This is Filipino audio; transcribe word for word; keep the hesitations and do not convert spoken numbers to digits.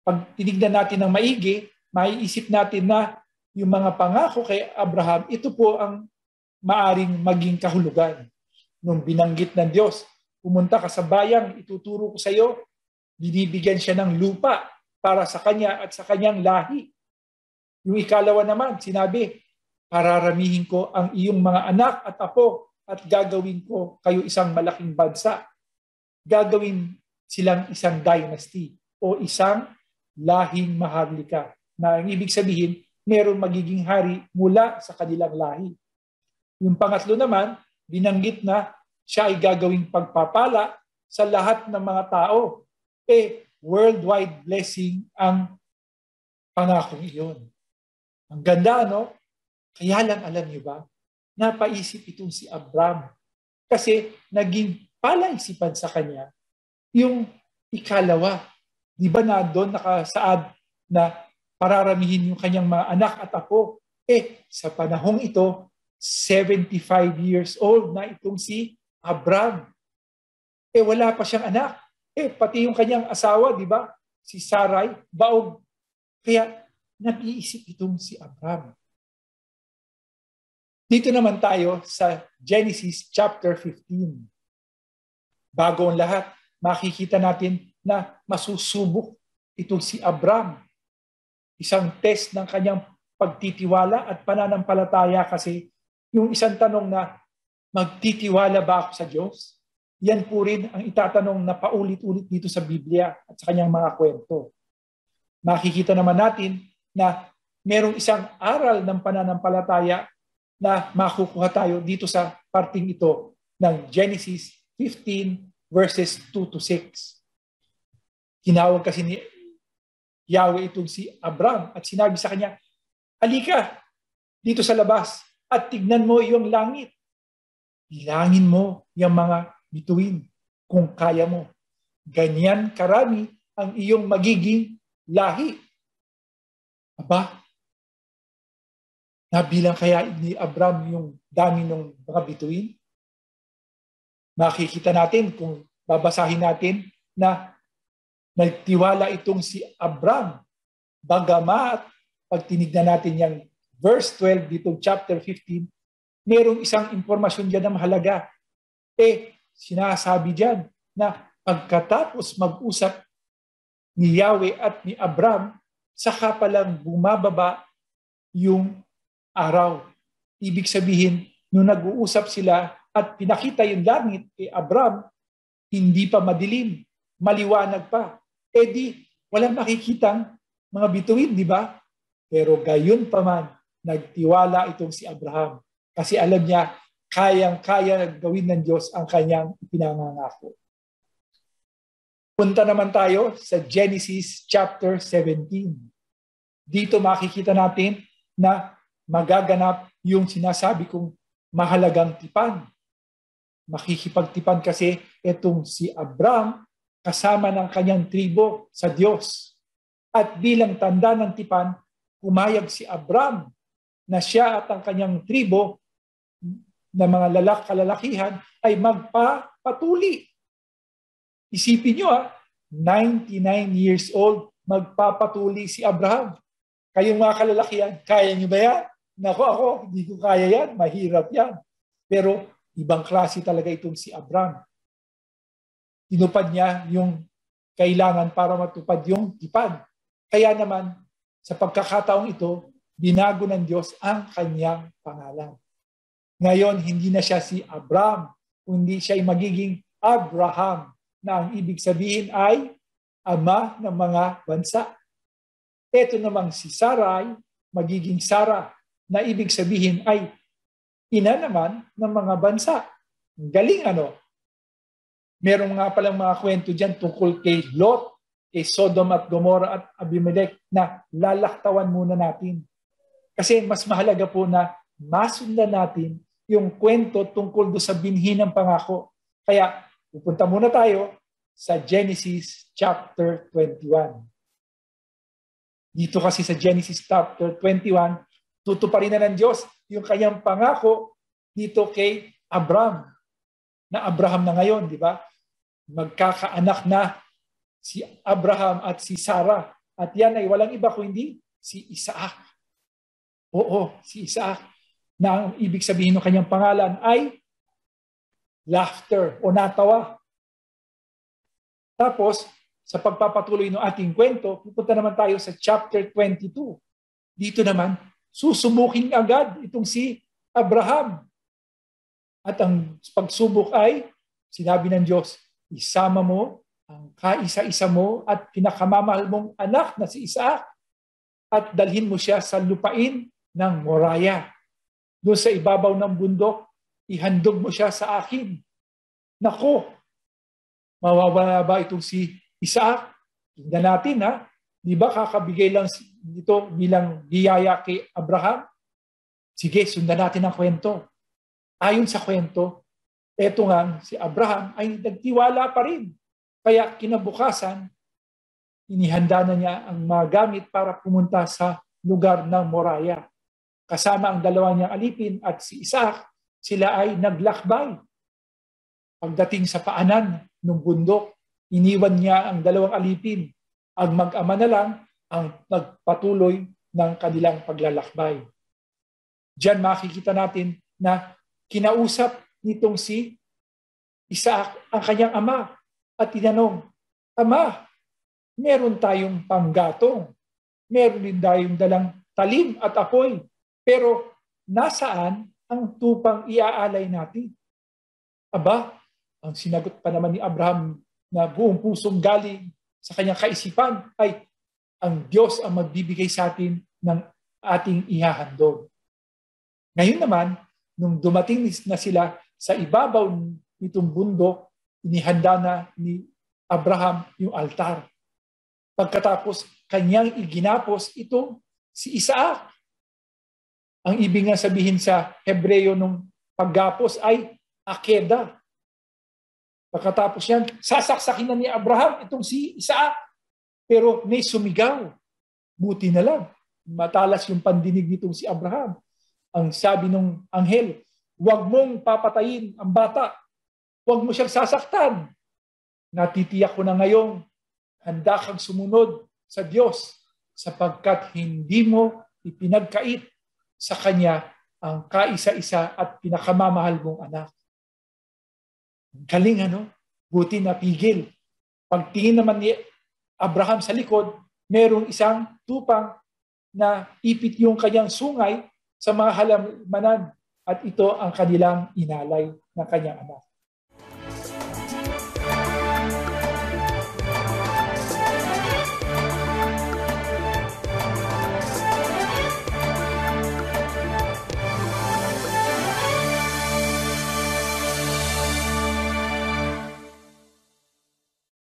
Pag tinignan natin ng maigi, maiisip natin na yung mga pangako kay Abraham, ito po ang maaring maging kahulugan. Nung binanggit ng Diyos, pumunta ka sa bayang, ituturo ko sa iyo, binibigyan siya ng lupa para sa kanya at sa kanyang lahi. Yung ikalawa naman, sinabi, pararamihin ko ang iyong mga anak at apo at gagawin ko kayo isang malaking bansa. Gagawin silang isang dynasty o isang lahing maharlika. Na ang ibig sabihin, mayroong magiging hari mula sa kanilang lahi. Yung pangatlo naman, binanggit na siya ay gagawing pagpapala sa lahat ng mga tao. Eh, worldwide blessing ang pangakong iyon. Ang ganda, no? Kaya lang alam niyo ba, napaisip itong si Abraham kasi naging palaisipan sa kanya yung ikalawa. Di ba na doon nakasaad na pararamihin yung kanyang mga anak at apo? Eh, sa panahong ito, seventy-five years old na itong si Abraham. Eh, wala pa siyang anak. Eh, pati yung kanyang asawa, di ba? Si Sarai, baog. Kaya, nag-iisip itong si Abraham. Dito naman tayo sa Genesis chapter fifteen. Bago ang lahat, makikita natin na masusubok itong si Abraham. Isang test ng kanyang pagtitiwala at pananampalataya kasi yung isang tanong na magtitiwala ba ako sa Diyos? Yan po rin ang itatanong na paulit-ulit dito sa Biblia at sa kanyang mga kwento. Makikita naman natin na merong isang aral ng pananampalataya na makukuha tayo dito sa parting ito ng Genesis fifteen verses two to six. Tinawag kasi ni Yahweh itong si Abraham at sinabi sa kanya, halika dito sa labas at tignan mo yung langit. Bilangin mo yung mga bituin kung kaya mo. Ganyan karami ang iyong magiging lahi. Aba, nabilang kaya ni Abraham yung dami ng mga bituin? Makikita natin kung babasahin natin na nagtiwala itong si Abraham. Bagamat, pag tinignan natin yung verse twelve dito chapter fifteen, mayroong isang impormasyon dyan na mahalaga. Eh, sinasabi dyan na pagkatapos mag-usap ni Yahweh at ni Abraham, saka palang bumababa yung araw. Ibig sabihin, nung nag-uusap sila at pinakita yung langit kay Abraham, hindi pa madilim, maliwanag pa. Eh di, walang makikitang mga bituin, di ba? Pero gayon pa man, nagtiwala itong si Abraham. Kasi alam niya, kayang-kaya gawin ng Diyos ang kanyang pinangangako. Punta naman tayo sa Genesis chapter seventeen. Dito makikita natin na magaganap yung sinasabi kong mahalagang tipan. Makikipagtipan kasi itong si Abraham kasama ng kanyang tribo sa Diyos. At bilang tanda ng tipan, pumayag si Abraham na siya at ang kanyang tribo na mga lalak kalalakihan ay magpapatuli. Isipin nyo ah, ninety-nine years old, magpapatuli si Abraham. Kayong mga kalalakihan, kaya nyo ba yan? Nako ako, hindi ko kaya yan, mahirap yan. Pero ibang klase talaga itong si Abraham. Tinupad niya yung kailangan para matupad yung tipan. Kaya naman, sa pagkakataong ito, binago ng Diyos ang kanyang pangalan. Ngayon, hindi na siya si Abraham, kundi siya ay magiging Abraham, na ang ibig sabihin ay ama ng mga bansa. Ito namang si Sarai, magiging Sarah, na ibig sabihin ay ina naman ng mga bansa. Galing ano? Meron nga palang mga kwento dyan tungkol kay Lot, kay Sodom at Gomorrah at Abimelech na lalaktawan muna natin. Kasi mas mahalaga po na masundan natin yung kwento tungkol do sa binhi ng pangako. Kaya pupunta muna tayo sa Genesis chapter twenty-one. Dito kasi sa Genesis chapter twenty-one, tutuparin na ng Diyos yung kanyang pangako dito kay Abraham. Na Abraham na ngayon, di ba? Magkakaanak na si Abraham at si Sarah. At yan ay walang iba kundi si Isaac. Oo, si Isaac. Na ang ibig sabihin ng kanyang pangalan ay laughter o natawa. Tapos, sa pagpapatuloy ng ating kwento, pupunta naman tayo sa chapter twenty-two. Dito naman, susubukin agad itong si Abraham. At ang pagsubok ay, sinabi ng Diyos, isama mo ang kaisa-isa mo at pinakamamahal mong anak na si Isaac at dalhin mo siya sa lupain ng Moriah. Doon sa ibabaw ng bundok, ihandog mo siya sa akin. Nako, mawawala ba itong si Isaac? Tingnan natin ha. Di ba kakabigay lang dito bilang biyaya kay Abraham? Sige, sundan natin ang kwento. Ayon sa kwento, eto nga si Abraham ay nagtiwala pa rin. Kaya kinabukasan, inihanda na niya ang mga gamit para pumunta sa lugar ng Moriah. Kasama ang dalawa niyang alipin at si Isaac, sila ay naglakbay. Pagdating sa paanan ng bundok, iniwan niya ang dalawang alipin. Ang mag-ama na lang ang nagpatuloy ng kanilang paglalakbay. Diyan makikita natin na kinausap nitong si Isaac ang kanyang ama at tinanong, Ama, meron tayong panggatong. Meron din tayong dalang talim at apoy. Pero nasaan ang tupang iaalay natin? Aba, ang sinagot pa naman ni Abraham na buong pusong galing sa kanyang kaisipan ay ang Diyos ang magbibigay sa atin ng ating ihahandog. Ngayon naman, nung dumating na sila sa ibabaw nitong bundok, inihanda na ni Abraham yung altar. Pagkatapos, kanyang iginapos ito si Isaac. Ang ibig nga sabihin sa Hebreo nung paggapos ay akeda. Pagkatapos yan, sasaksakin na ni Abraham itong si Isaac. Pero may sumigaw. Buti na lang. Matalas yung pandinig nitong si Abraham. Ang sabi ng anghel, huwag mong papatayin ang bata. Huwag mo siyang sasaktan. Natitiyak ko na ngayong handa kang sumunod sa Diyos sapagkat hindi mo ipinagkait sa Kanya ang kaisa-isa at pinakamamahal mong anak. Galing ano? Buti na pigil. Pagtingin naman ni Abraham sa likod, merong isang tupang na ipit yung kanyang sungay sa mga halamanan at ito ang kanilang inalay ng kanyang anak.